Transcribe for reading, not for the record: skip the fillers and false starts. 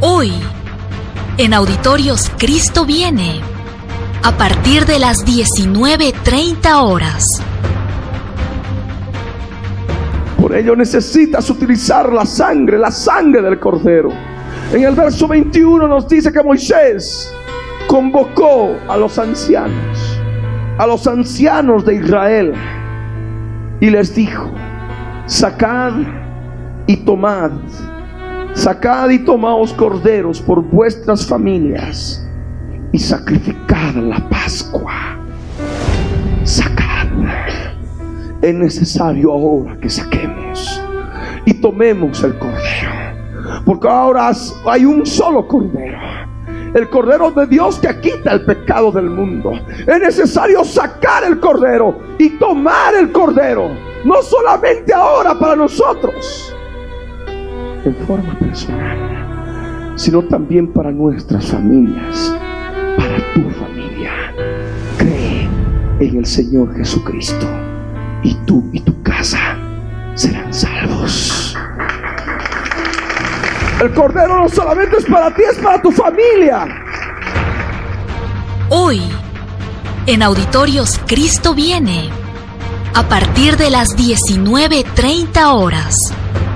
Hoy, en Auditorios Cristo Viene, a partir de las 19:30 horas. Por ello necesitas utilizar la sangre del Cordero. En el verso 21 nos dice que Moisés convocó a los ancianos de Israel, y les dijo: sacad y tomaos corderos por vuestras familias y sacrificad la Pascua. Sacad. Es necesario ahora que saquemos y tomemos el cordero, porque ahora hay un solo cordero, el Cordero de Dios que quita el pecado del mundo. Es necesario sacar el cordero y tomar el cordero, no solamente ahora para nosotros en forma personal, sino también para nuestras familias, para tu familia. Cree en el Señor Jesucristo y tú y tu casa serán salvos. El cordero no solamente es para ti, es para tu familia. Hoy, en Auditorios Cristo Viene, a partir de las 19:30 horas.